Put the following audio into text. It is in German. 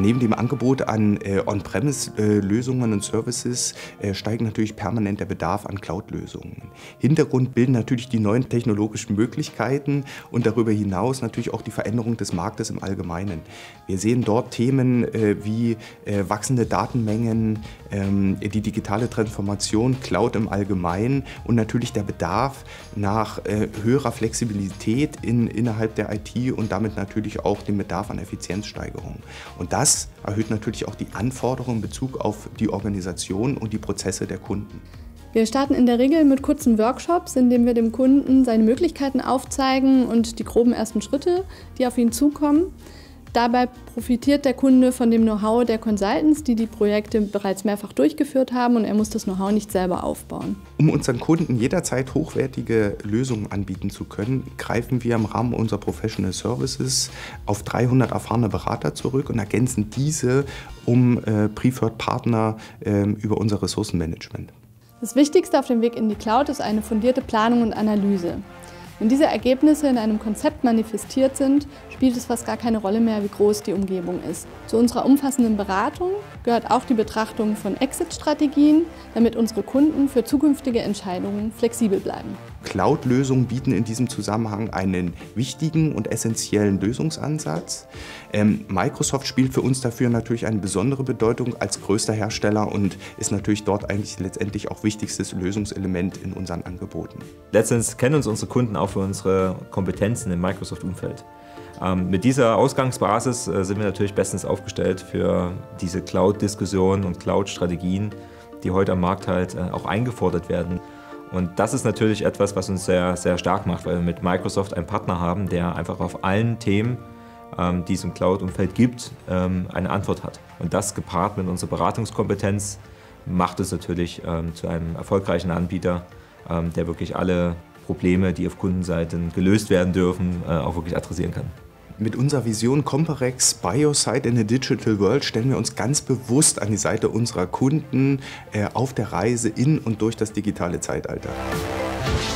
neben dem Angebot an On-Premise-Lösungen und Services steigt natürlich permanent der Bedarf an Cloud-Lösungen. Hintergrund bilden natürlich die neuen technologischen Möglichkeiten und darüber hinaus natürlich auch die Veränderung des Marktes im Allgemeinen. Wir sehen dort Themen wie wachsende Datenmengen, die digitale Transformation, Cloud im Allgemeinen und natürlich der Bedarf nach höherer Flexibilität innerhalb der IT und damit natürlich auch den Bedarf an Effizienzsteigerung. Und das erhöht natürlich auch die Anforderungen in Bezug auf die Organisation und die Prozesse der Kunden. Wir starten in der Regel mit kurzen Workshops, in denen wir dem Kunden seine Möglichkeiten aufzeigen und die groben ersten Schritte, die auf ihn zukommen. Dabei profitiert der Kunde von dem Know-how der Consultants, die die Projekte bereits mehrfach durchgeführt haben, und er muss das Know-how nicht selber aufbauen. Um unseren Kunden jederzeit hochwertige Lösungen anbieten zu können, greifen wir im Rahmen unserer Professional Services auf 300 erfahrene Berater zurück und ergänzen diese um Preferred Partner über unser Ressourcenmanagement. Das Wichtigste auf dem Weg in die Cloud ist eine fundierte Planung und Analyse. Wenn diese Ergebnisse in einem Konzept manifestiert sind, spielt es fast gar keine Rolle mehr, wie groß die Umgebung ist. Zu unserer umfassenden Beratung gehört auch die Betrachtung von Exit-Strategien, damit unsere Kunden für zukünftige Entscheidungen flexibel bleiben. Cloud-Lösungen bieten in diesem Zusammenhang einen wichtigen und essentiellen Lösungsansatz. Microsoft spielt für uns dafür natürlich eine besondere Bedeutung als größter Hersteller und ist natürlich dort eigentlich letztendlich auch wichtigstes Lösungselement in unseren Angeboten. Letztendlich kennen uns unsere Kunden auch für unsere Kompetenzen im Microsoft-Umfeld. Mit dieser Ausgangsbasis sind wir natürlich bestens aufgestellt für diese Cloud-Diskussionen und Cloud-Strategien, die heute am Markt halt auch eingefordert werden. Und das ist natürlich etwas, was uns sehr, sehr stark macht, weil wir mit Microsoft einen Partner haben, der einfach auf allen Themen, die es im Cloud-Umfeld gibt, eine Antwort hat. Und das gepaart mit unserer Beratungskompetenz macht es natürlich zu einem erfolgreichen Anbieter, der wirklich alle Probleme, die auf Kundenseite gelöst werden dürfen, auch wirklich adressieren kann. Mit unserer Vision Comparex Biosite in a Digital World stellen wir uns ganz bewusst an die Seite unserer Kunden auf der Reise in und durch das digitale Zeitalter.